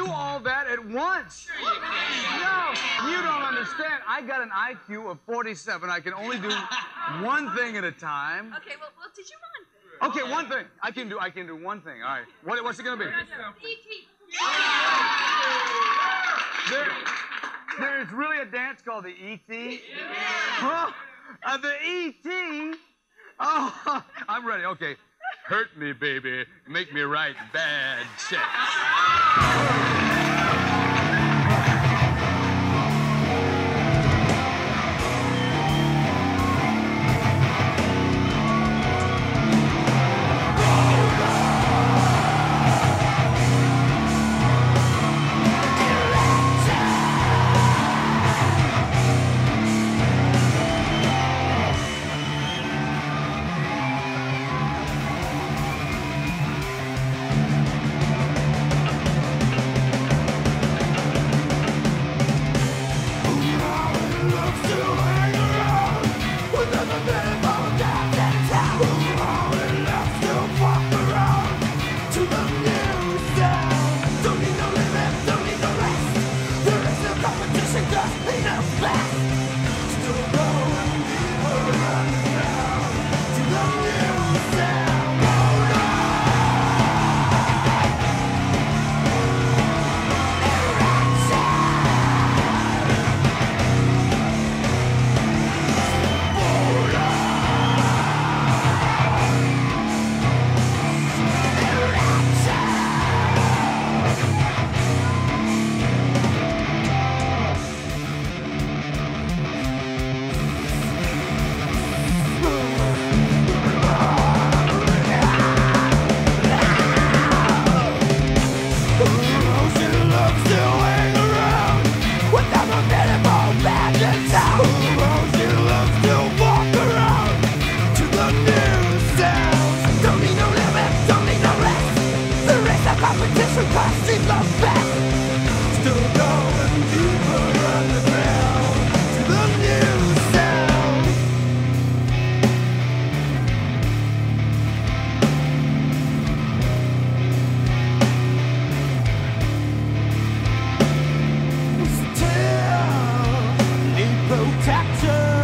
all that at once. No, you don't understand. I got an IQ of 47. I can only do one thing at a time. Okay, well, did you run? Okay, one thing. I can do one thing. All right. What's it gonna be? E.T. There's really a dance called the E.T. Huh? The E.T. Oh, I'm ready. Okay. Hurt me, baby. Make me write bad checks. Protection.